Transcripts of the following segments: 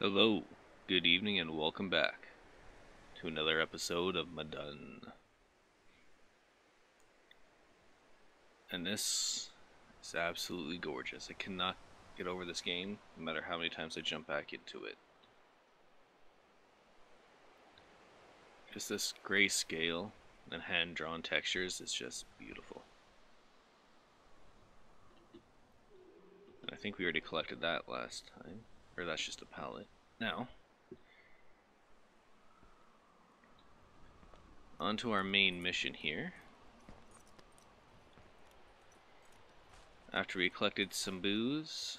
Hello, good evening, and welcome back to another episode of Mundaun. And this is absolutely gorgeous. I cannot get over this game, no matter how many times I jump back into it. Just this grayscale and hand-drawn textures is just beautiful. And I think we already collected that last time. Or that's just a pallet. Now, on to our main mission here. After we collected some booze,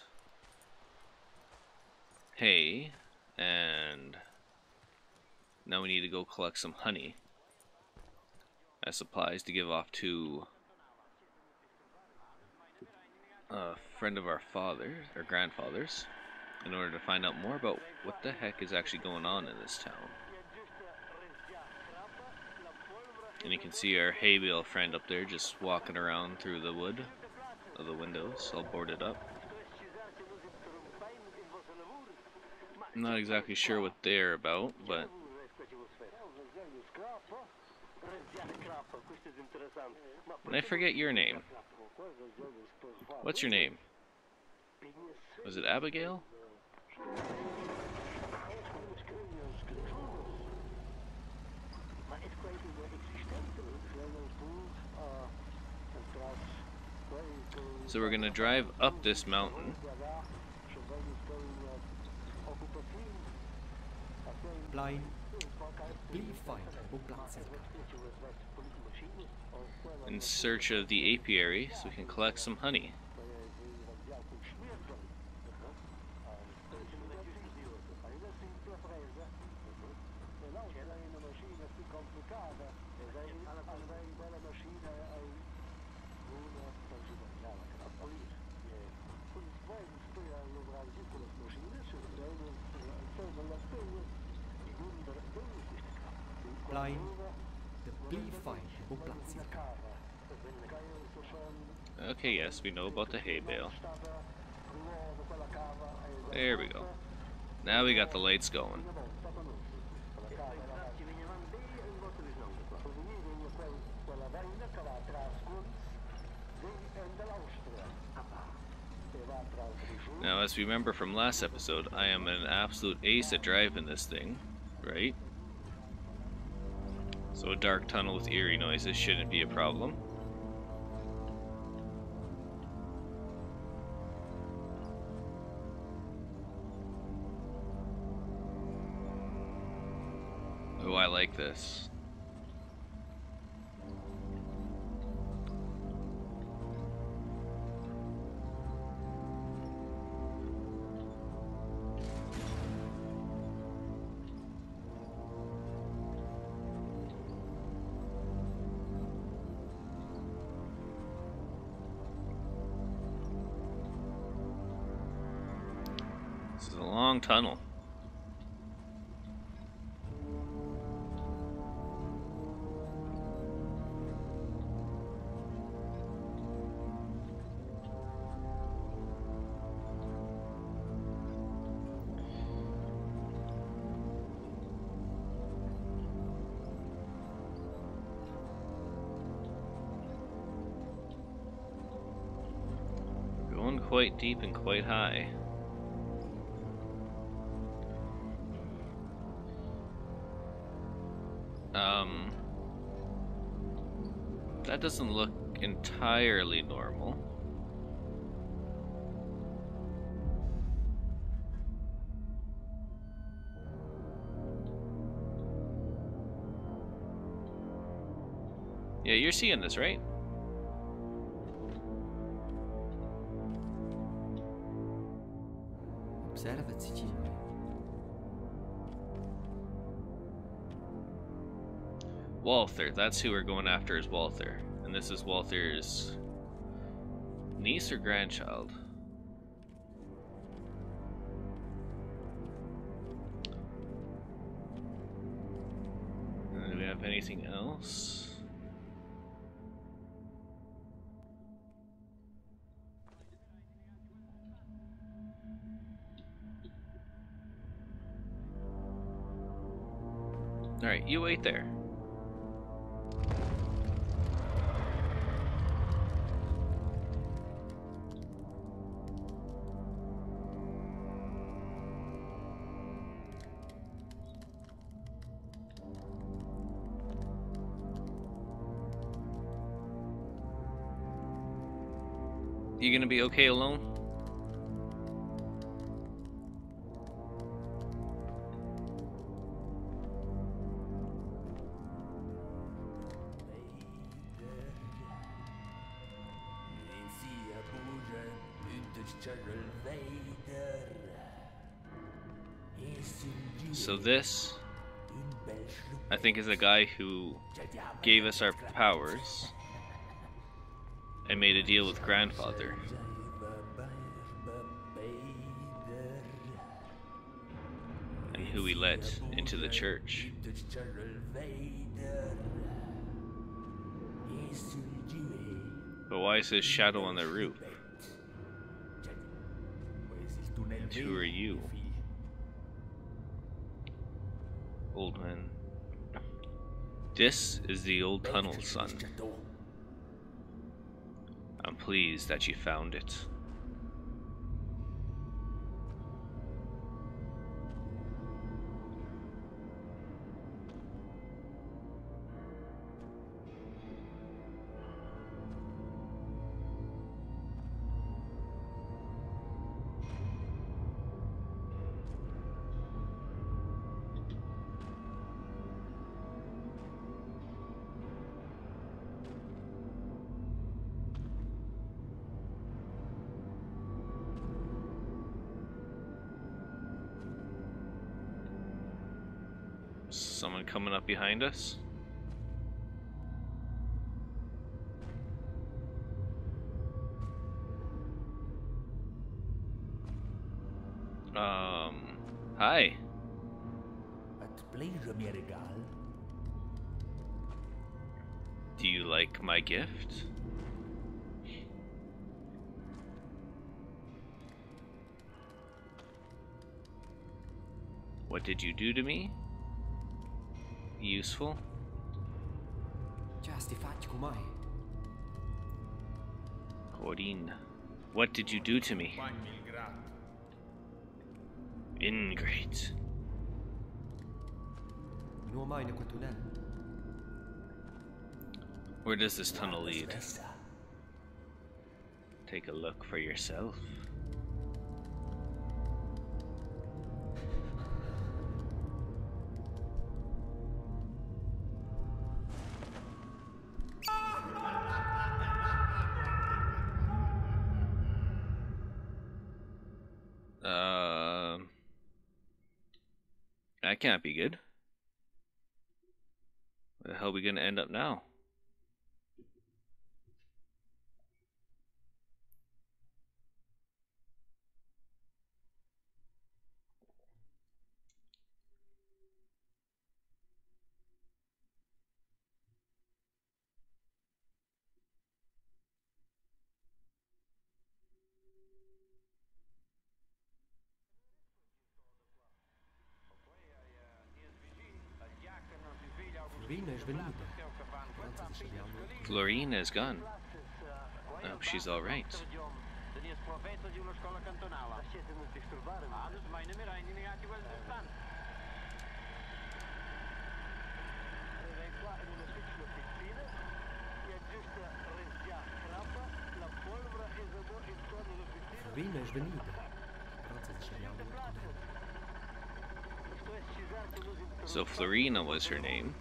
hay, and now we need to go collect some honey as supplies to give off to a friend of our father, or grandfather's, in order to find out more about what the heck is actually going on in this town. And you can see our hay bale friend up there just walking around through the wood of the windows, all boarded up. I'm not exactly sure what they're about, but and I forget your name. What's your name? Was it Abigail? So we're gonna drive up this mountain. In search of the apiary so we can collect some honey. Okay, yes, we know about the hay bale. There we go. Now we got the lights going. Now, as we remember from last episode, I am an absolute ace at driving this thing, right? So a dark tunnel with eerie noises shouldn't be a problem. Oh, I like this. This is a long tunnel. Going quite deep and quite high. That doesn't look entirely normal. Yeah, you're seeing this, right? Walther, that's who we're going after, is Walther. And this is Walther's niece or grandchild? Do we have anything else? Alright, you wait there. You gonna be okay alone? So this, I think, is a guy who gave us our powers and made a deal with grandfather. And who we let into the church. But why is his shadow on the roof? And who are you? Old man. This is the old tunnel, son. I'm pleased that you found it. Someone coming up behind us? Hi. Do you like my gift? What did you do to me? Useful? Horsten, what did you do to me? Ingrate. Where does this tunnel lead? Take a look for yourself. That can't be good. Where the hell are we gonna end up now? Florina is gone. Oh, she's alright. So Florina was her name.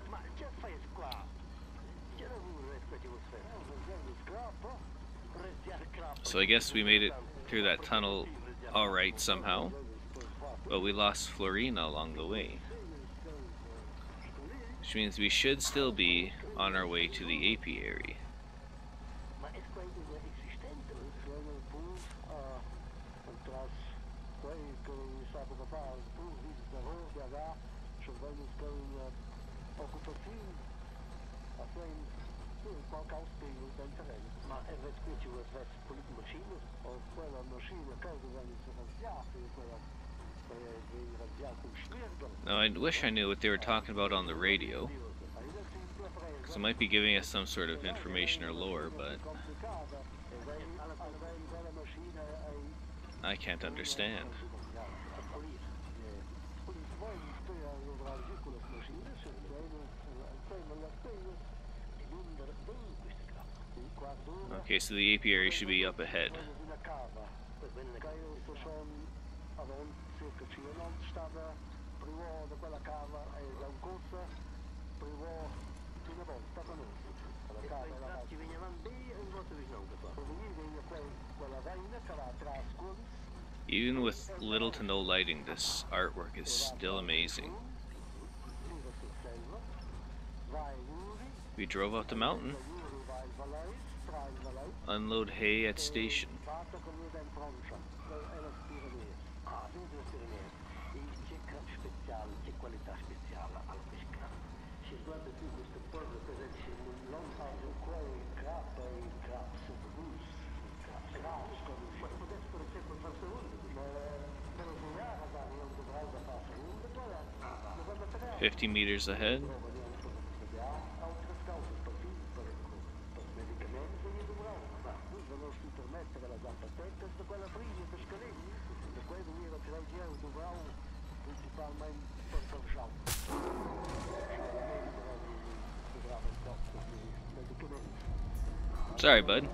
So I guess we made it through that tunnel alright somehow, but we lost Florina along the way. Which means we should still be on our way to the apiary. Now, I wish I knew what they were talking about on the radio, because it might be giving us some sort of information or lore, but I can't understand. Okay, so the apiary should be up ahead. Even with little to no lighting, this artwork is still amazing. We drove up the mountain. Unload hay at station. "50 meters ahead." Sorry, bud.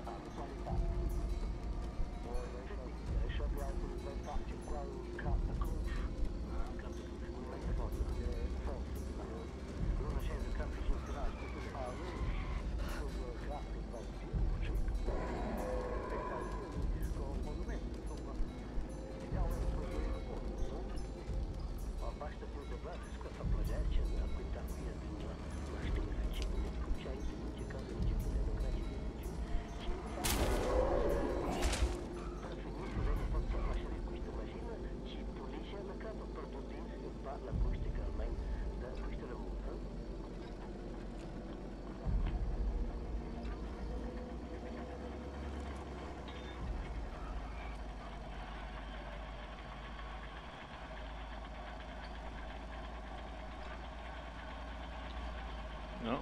No.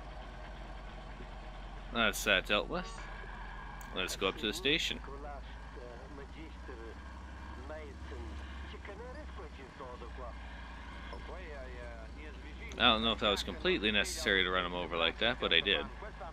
That's that dealt with. Let's go up to the station. I don't know if that was completely necessary to run him over like that, but I did.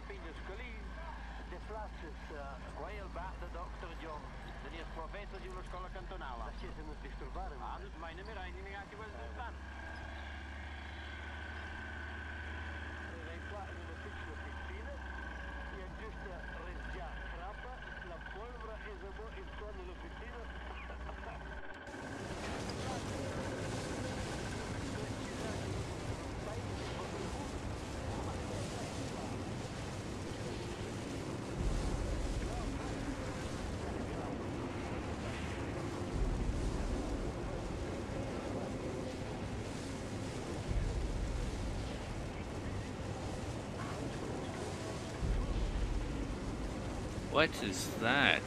What is that?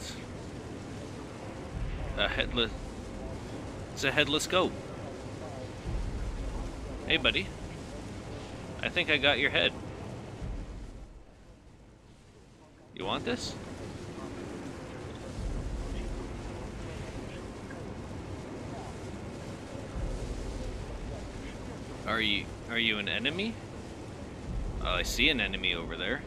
A headless... It's a headless goat. Hey, buddy. I think I got your head. You want this? Are you an enemy? Oh, I see an enemy over there.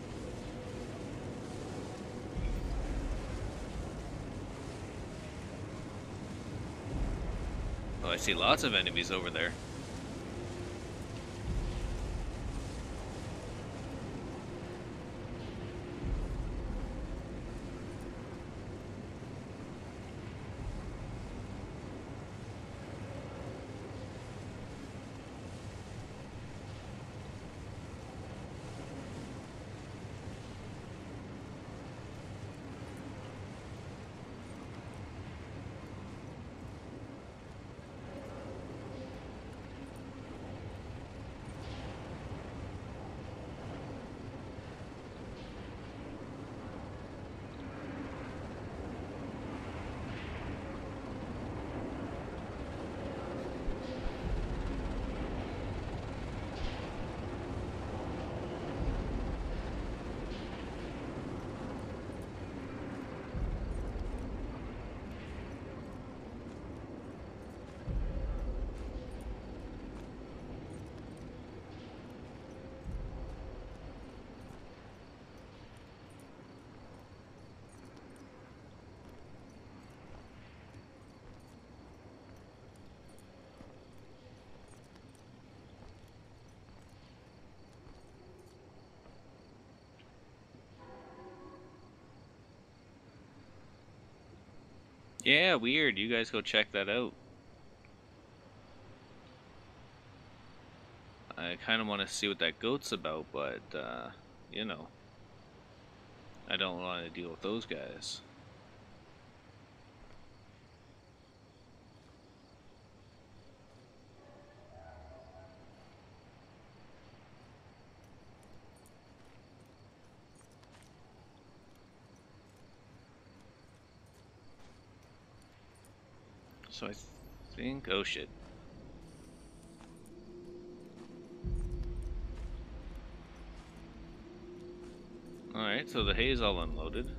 Oh, I see lots of enemies over there. Yeah, weird. You guys go check that out. I kind of want to see what that goat's about, but, you know, I don't want to deal with those guys. So I think... oh shit. Alright, so the hay's all unloaded.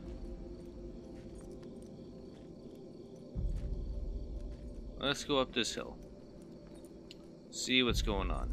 Let's go up this hill. See what's going on.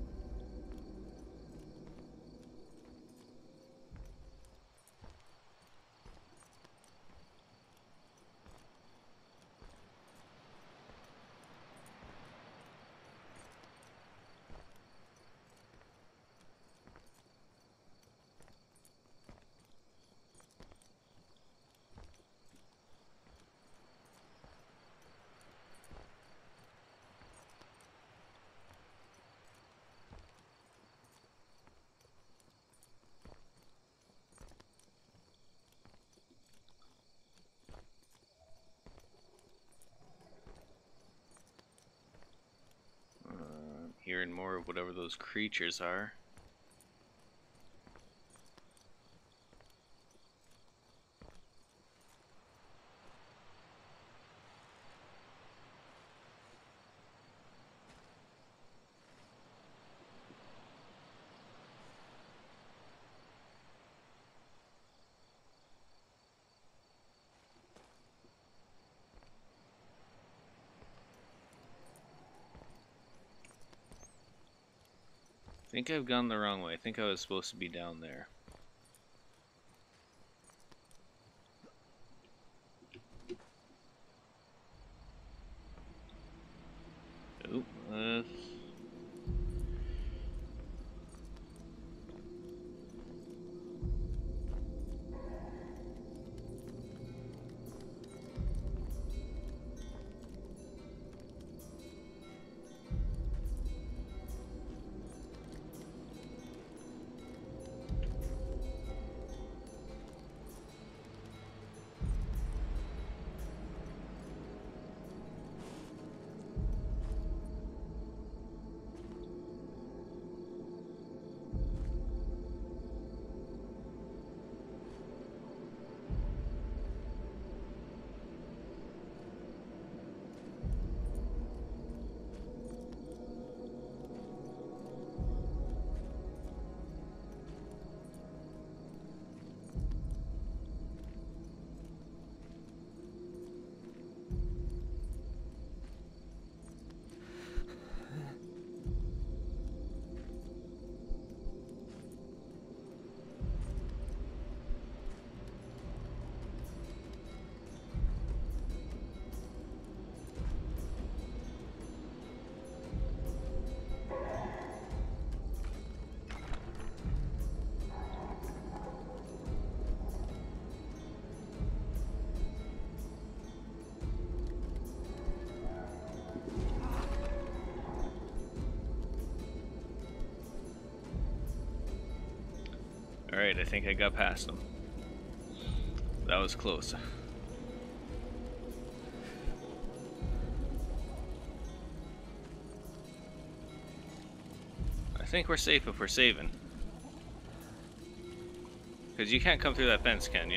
Hearing more of whatever those creatures are. I think I've gone the wrong way. I think I was supposed to be down there. Oop, alright, I think I got past them. That was close. I think we're safe if we're saving. Because you can't come through that fence, can you?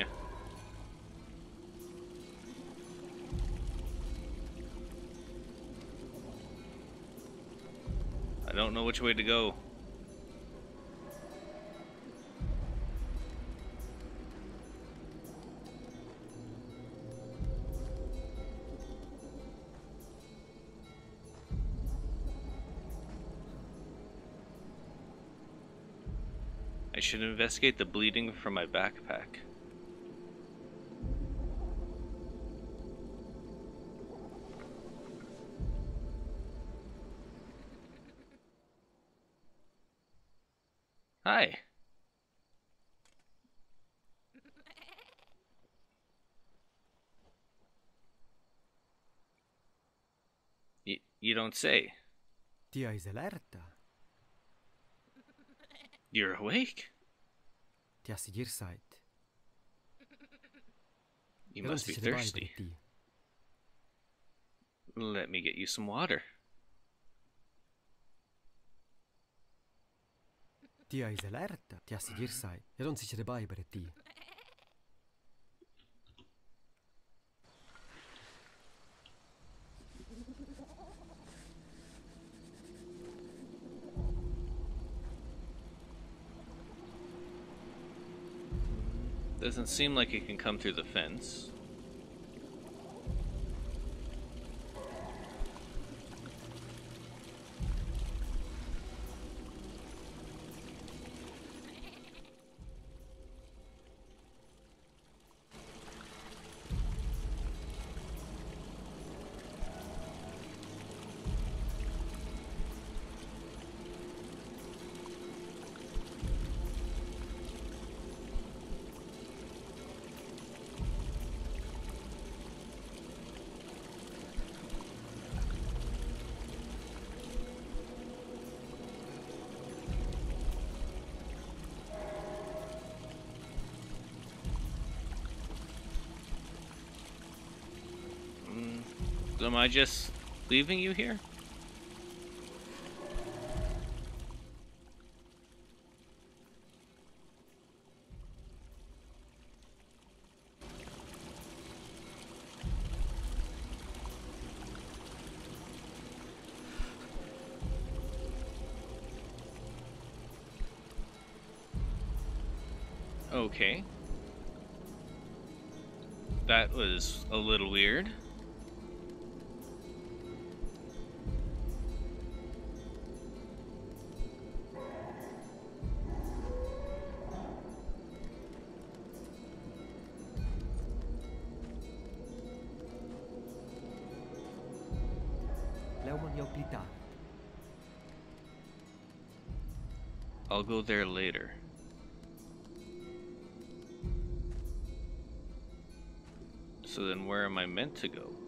I don't know which way to go. I should investigate the bleeding from my backpack. Hi. You don't say. Ti hai alerta. You're awake? Ti assigir sight. You must be thirsty. Let me get you some water. Ti hai alerta. Ti assigir sight. Jag don't see the Bible at ti. Doesn't seem like it can come through the fence. Am I just leaving you here? Okay. That was a little weird. I'll go there later. So then where am I meant to go?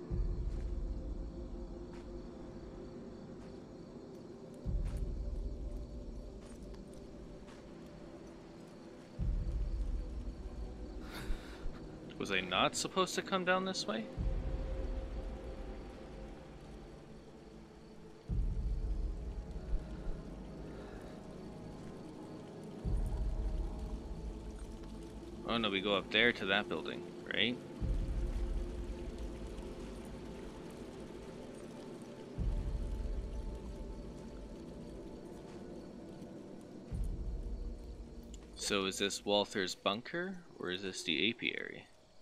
Was I not supposed to come down this way? Oh no, we go up there to that building, right? So is this Walther's bunker, or is this the apiary?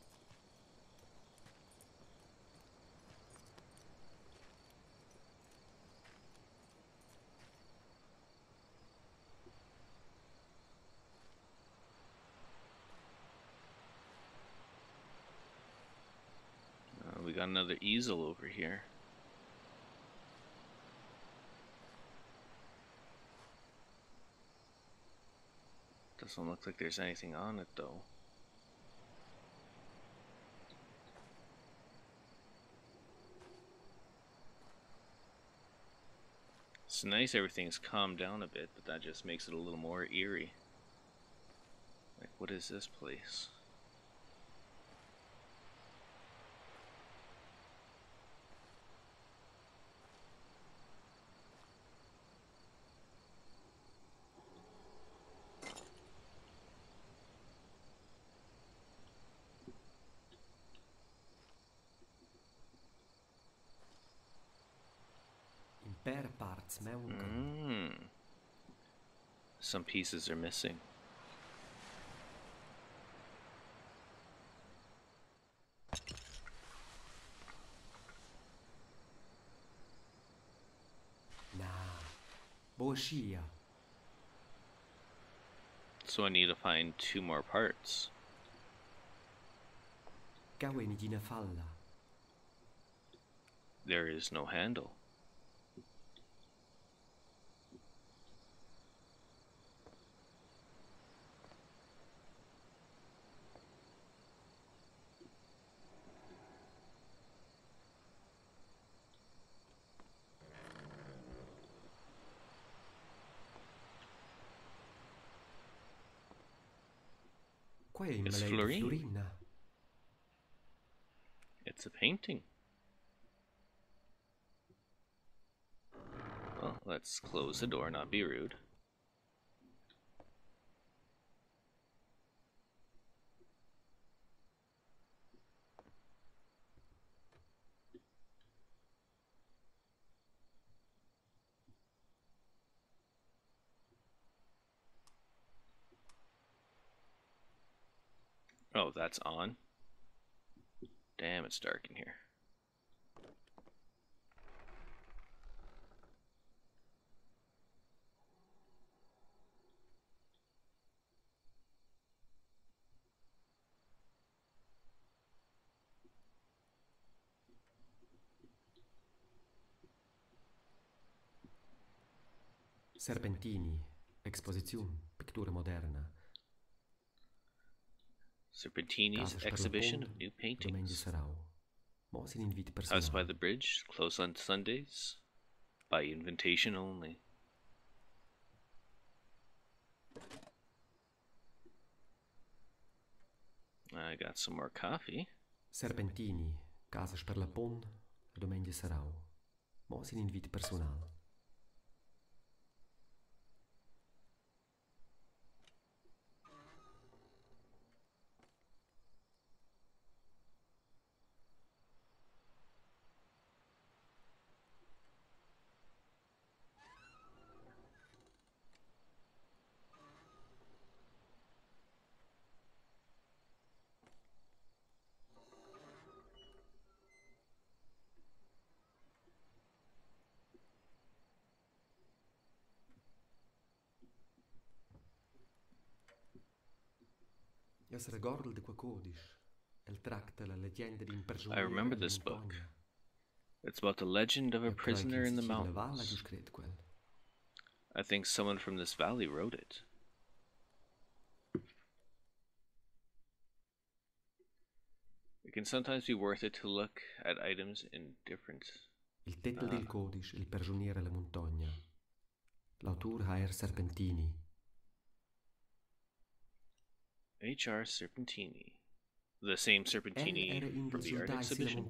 We got another easel over here. Doesn't look like there's anything on it though. It's nice everything's calmed down a bit, but that just makes it a little more eerie. Like, what is this place? Some pieces are missing. So I need to find 2 more parts. There is no handle. It's Florine. It's a painting. Well, let's close the door, not be rude. Oh, that's on. Damn, it's dark in here. Serpentini, Exposition, Pictura Moderna. Serpentini's exhibition of new paintings. House by the bridge, closed on Sundays, by invitation only. I got some more coffee. Serpentini, Casas per la Pon, Domenica Sarau. Mos in invito personale. I remember this book. It's about the legend of a prisoner in the mountains. I think someone from this valley wrote it. It can sometimes be worth it to look at items in different... Il titel del codice, Il prigioniero alla montagna. L'autor H.R. Serpentini. H.R. Serpentini. The same Serpentini from the art exhibition.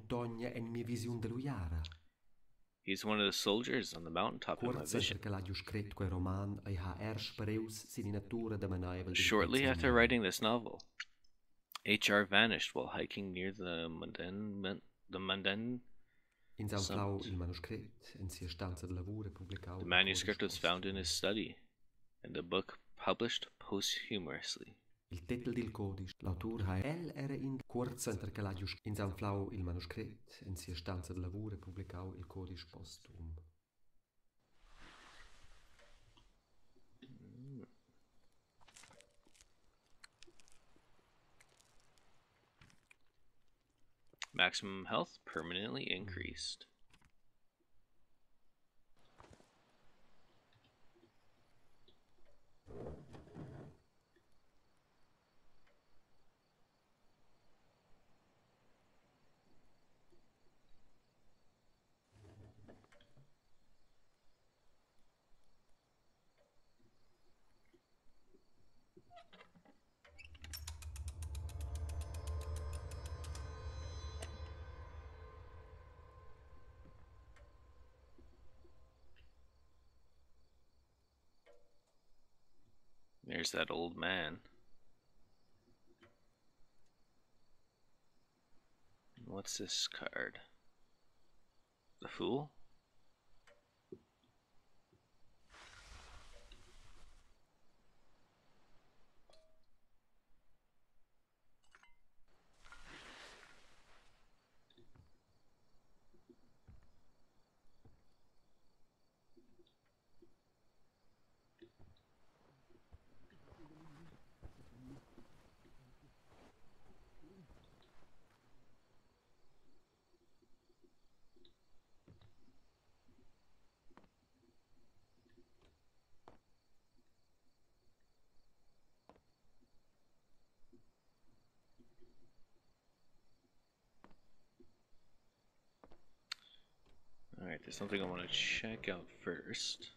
He's one of the soldiers on the mountaintop in my vision. Shortly after writing this novel, H.R. vanished while hiking near the Mundaun summit. The manuscript was found in his study, and the book published posthumously. Il titel del codice, l'autor era in corsa perché l'ha in San Flau il manoscritto in sia stanza di lavoro pubblicau il codice postum. Maximum health permanently increased. There's that old man. What's this card? The Fool? Alright, there's something I want to check out first.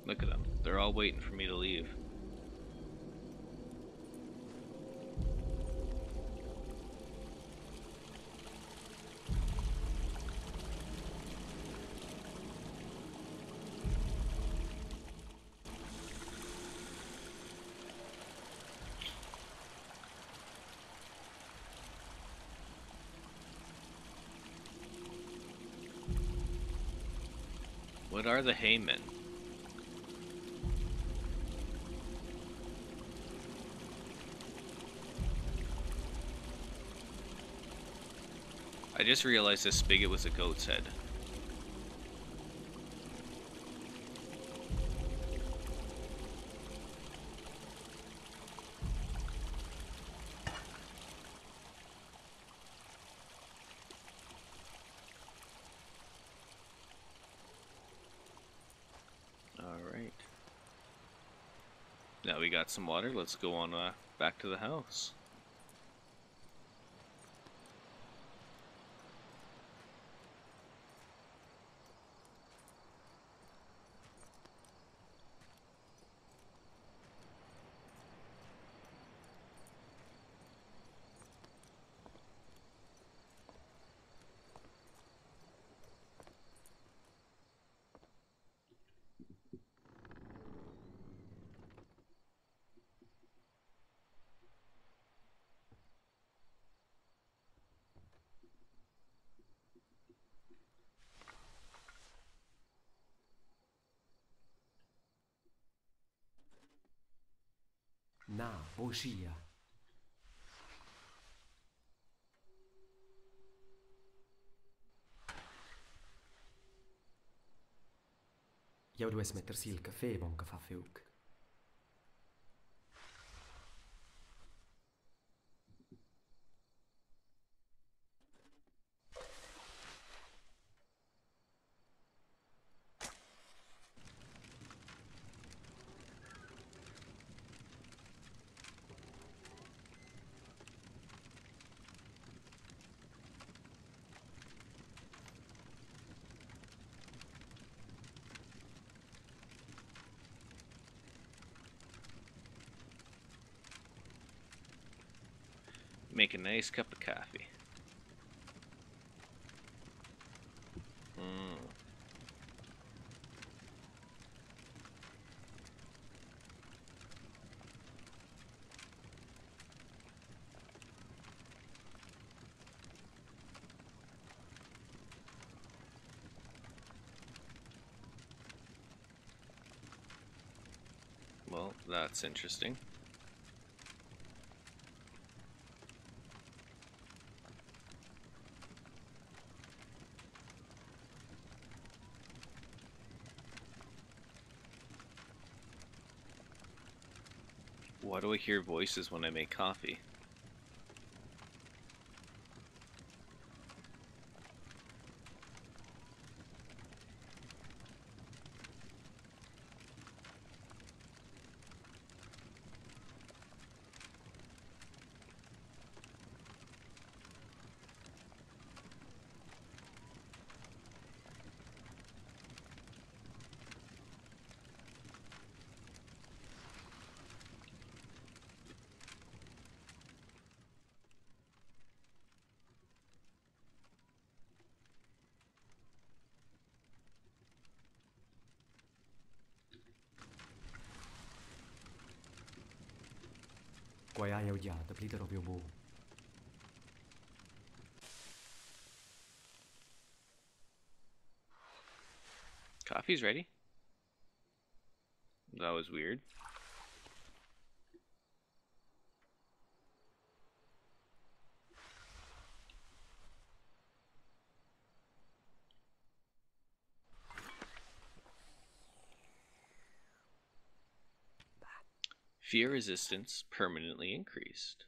Look at them. They're all waiting for me to leave. What are the haymen? I just realized this spigot was a goat's head. Alright. Now we got some water, let's go on back to the house. Na, Boschia. Jau du es metter il caffè bon che fa fiuc. Make a nice cup of coffee. Well, that's interesting. Why do I hear voices when I make coffee? Quai ai odiata, plita proprio buo. Coffee's ready? That was weird. Fear resistance permanently increased.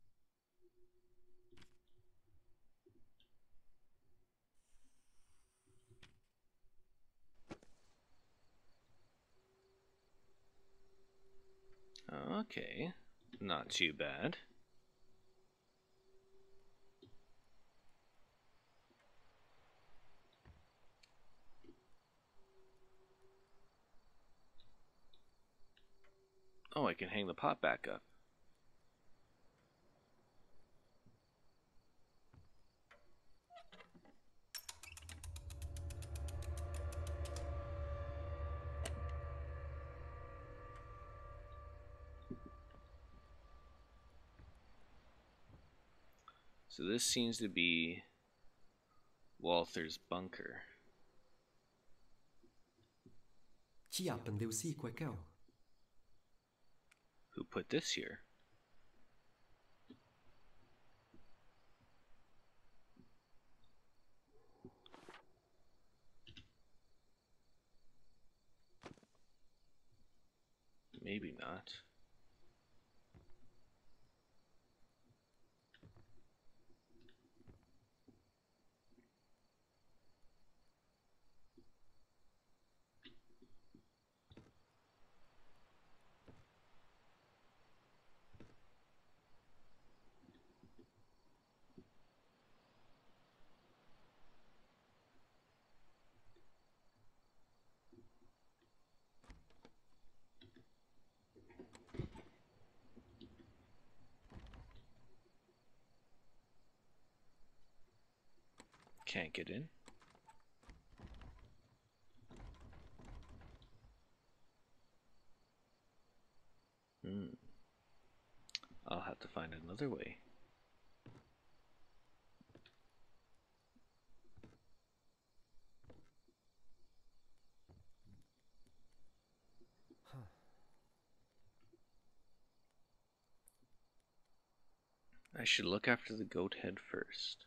Okay, not too bad. Oh, I can hang the pot back up. So this seems to be Walther's bunker. Who put this here? Maybe not. Can't get in. I'll have to find another way. I should look after the goat head first.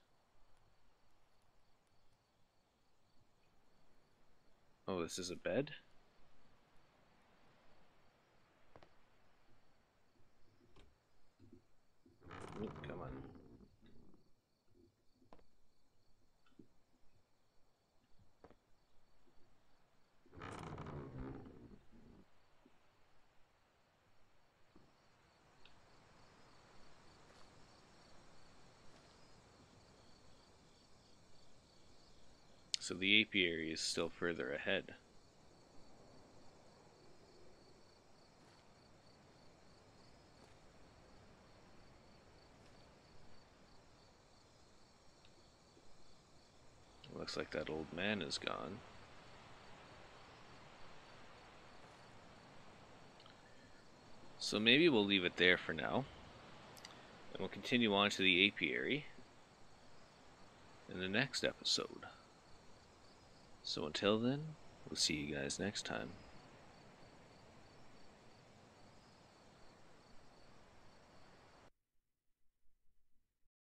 Oh, this is a bed? Come on. So the apiary is still further ahead. Looks like that old man is gone. So maybe we'll leave it there for now. And we'll continue on to the apiary in the next episode. So until then, we'll see you guys next time.